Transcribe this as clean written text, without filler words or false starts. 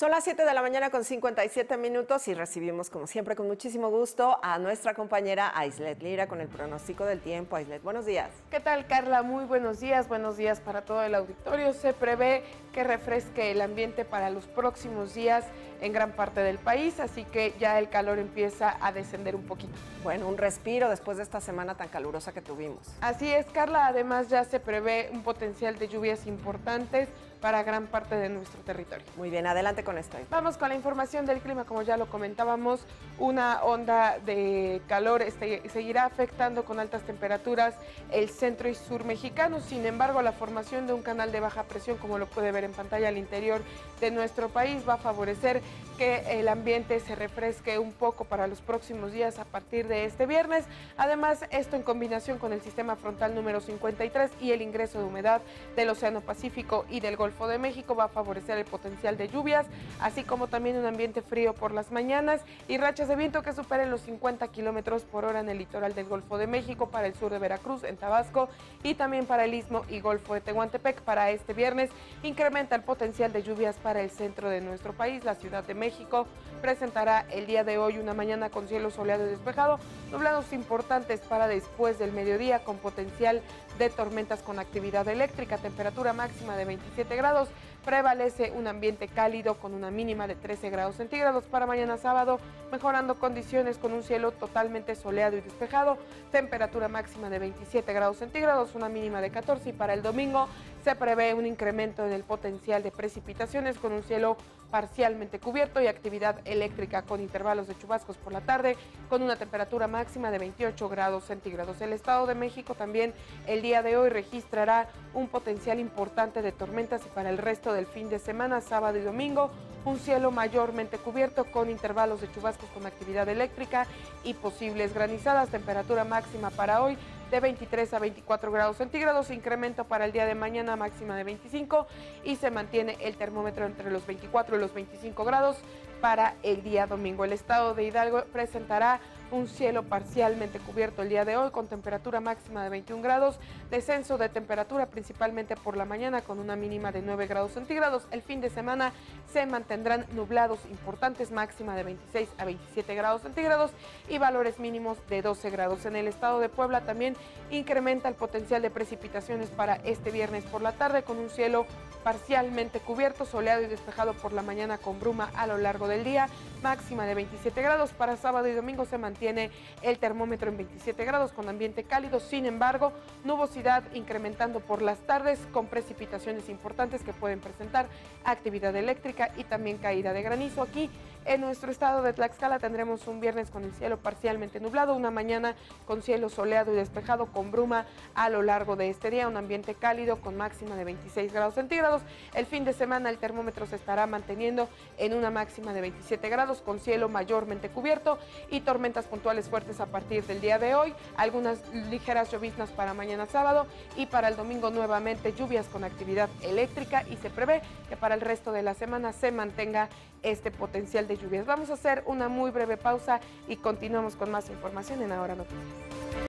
Son las 7 de la mañana con 57 minutos y recibimos, como siempre, con muchísimo gusto a nuestra compañera Aislet Lira con el pronóstico del tiempo. Aislet, buenos días. ¿Qué tal, Carla? Muy buenos días para todo el auditorio. Se prevé que refresque el ambiente para los próximos días en gran parte del país, así que ya el calor empieza a descender un poquito. Bueno, un respiro después de esta semana tan calurosa que tuvimos. Así es, Carla. Además, ya se prevé un potencial de lluvias importantes para gran parte de nuestro territorio. Muy bien, adelante con esto. Vamos con la información del clima. Como ya lo comentábamos, una onda de calor seguirá afectando con altas temperaturas el centro y sur mexicano. Sin embargo, la formación de un canal de baja presión, como lo puede ver en pantalla al interior de nuestro país, va a favorecer que el ambiente se refresque un poco para los próximos días a partir de este viernes. Además, esto en combinación con el sistema frontal número 53 y el ingreso de humedad del Océano Pacífico y del Golfo de México va a favorecer el potencial de lluvias, así como también un ambiente frío por las mañanas y rachas de viento que superen los 50 kilómetros por hora en el litoral del Golfo de México, para el sur de Veracruz, en Tabasco, y también para el Istmo y Golfo de Tehuantepec. Para este viernes incrementa el potencial de lluvias para el centro de nuestro país. La Ciudad de México presentará el día de hoy una mañana con cielo soleado y despejado, nublados importantes para después del mediodía con potencial de tormentas con actividad eléctrica, temperatura máxima de 27 grados, prevalece un ambiente cálido con una mínima de 13 grados centígrados. Para mañana sábado, mejorando condiciones con un cielo totalmente soleado y despejado, temperatura máxima de 27 grados centígrados, una mínima de 14, y para el domingo se prevé un incremento en el potencial de precipitaciones con un cielo parcialmente cubierto y actividad eléctrica con intervalos de chubascos por la tarde, con una temperatura máxima de 28 grados centígrados. El Estado de México también el día de hoy registrará un potencial importante de tormentas, y para el resto del fin de semana, sábado y domingo, un cielo mayormente cubierto con intervalos de chubascos con actividad eléctrica y posibles granizadas. Temperatura máxima para hoy de 23 a 24 grados centígrados, incremento para el día de mañana máxima de 25, y se mantiene el termómetro entre los 24 y los 25 grados para el día domingo. El estado de Hidalgo presentará un cielo parcialmente cubierto el día de hoy con temperatura máxima de 21 grados, descenso de temperatura principalmente por la mañana con una mínima de 9 grados centígrados. El fin de semana se mantendrán nublados importantes, máxima de 26 a 27 grados centígrados y valores mínimos de 12 grados. En el estado de Puebla también incrementa el potencial de precipitaciones para este viernes por la tarde con un cielo parcialmente cubierto, soleado y despejado por la mañana con bruma a lo largo del día, máxima de 27 grados. Para sábado y domingo se mantiene el termómetro en 27 grados con ambiente cálido. Sin embargo, nubosidad incrementando por las tardes con precipitaciones importantes que pueden presentar actividad eléctrica y también caída de granizo. Aquí en nuestro estado de Tlaxcala tendremos un viernes con el cielo parcialmente nublado, una mañana con cielo soleado y despejado con bruma a lo largo de este día, un ambiente cálido con máxima de 26 grados centígrados. El fin de semana el termómetro se estará manteniendo en una máxima de 27 grados con cielo mayormente cubierto y tormentas puntuales fuertes a partir del día de hoy, algunas ligeras lloviznas para mañana sábado, y para el domingo nuevamente lluvias con actividad eléctrica, y se prevé que para el resto de la semana se mantenga este potencial de lluvias. Vamos a hacer una muy breve pausa y continuamos con más información en Ahora Noticias.